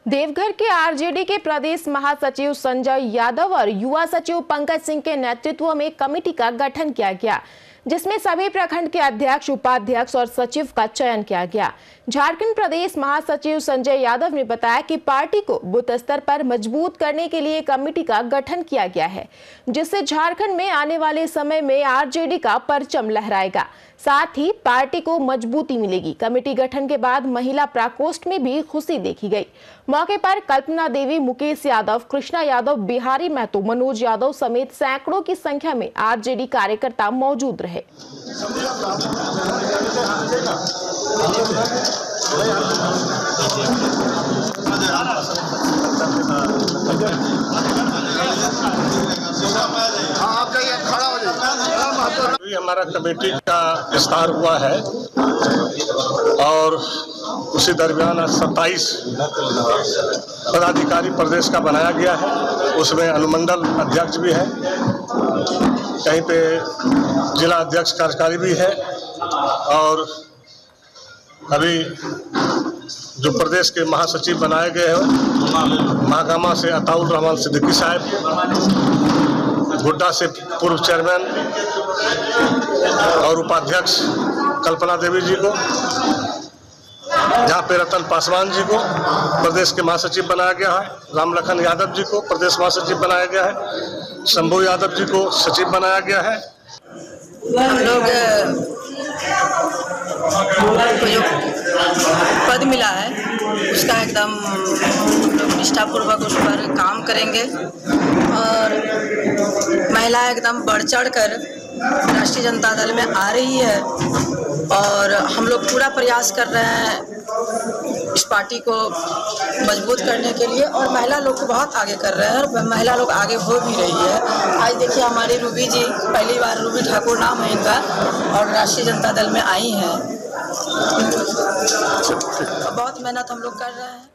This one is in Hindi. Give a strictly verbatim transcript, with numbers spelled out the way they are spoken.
देवघर के आरजेडी के प्रदेश महासचिव संजय यादव और युवा सचिव पंकज सिंह के नेतृत्व में कमेटी का गठन किया गया, जिसमें सभी प्रखंड के अध्यक्ष, उपाध्यक्ष और सचिव का चयन किया गया। झारखंड प्रदेश महासचिव संजय यादव ने बताया कि पार्टी को बूथ स्तर पर मजबूत करने के लिए कमेटी का गठन किया गया है, जिससे झारखंड में आने वाले समय में आरजेडी का परचम लहराएगा, साथ ही पार्टी को मजबूती मिलेगी। कमेटी गठन के बाद महिला प्रकोष्ठ में भी खुशी देखी गई। मौके पर कल्पना देवी, मुकेश यादव, कृष्णा यादव, बिहारी महतो, मनोज यादव समेत सैकड़ों की संख्या में आरजेडी कार्यकर्ता मौजूद रहे। हमारा कमेटी का विस्तार हुआ है और उसी दरमियान आज सत्ताईस पदाधिकारी प्रदेश का बनाया गया है। उसमें अनुमंडल अध्यक्ष भी है, कहीं पे जिला अध्यक्ष कार्यकारी भी है और अभी जो प्रदेश के महासचिव बनाए गए हैं महागामा से अताउल रहमान सिद्दीकी साहब, गोड्डा से पूर्व चेयरमैन और उपाध्यक्ष कल्पना देवी जी को, जहाँ पे रतन पासवान जी को प्रदेश के महासचिव बनाया गया है, रामलखन यादव जी को प्रदेश महासचिव बनाया गया है, शंभू यादव जी को सचिव बनाया गया है। हम लोग को जो पद मिला है उसका एकदम लोग निष्ठापूर्वक उस पर काम करेंगे और महिला एकदम बढ़ चढ़ कर राष्ट्रीय जनता दल में आ रही है और हम लोग पूरा प्रयास कर रहे हैं इस पार्टी को मजबूत करने के लिए और महिला लोग को बहुत आगे कर रहे हैं और महिला लोग आगे हो भी रही है। आज देखिए हमारी रूबी जी, पहली बार रूबी ठाकुर नाम है इनका और राष्ट्रीय जनता दल में आई हैं। बहुत मेहनत हम लोग कर रहे हैं।